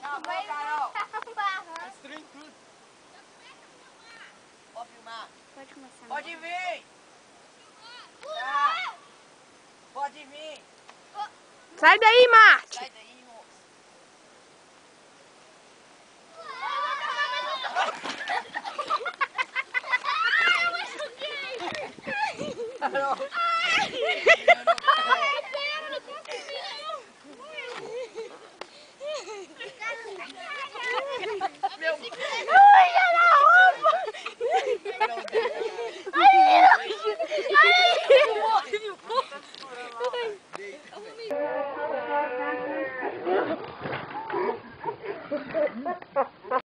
Cala a boca, Carol. Destruindo tudo. Pode filmar. Pode começar. Pode vir. Tá. Pode vir. Sai daí, Marte. Sai daí, moço. Ai, eu machuquei.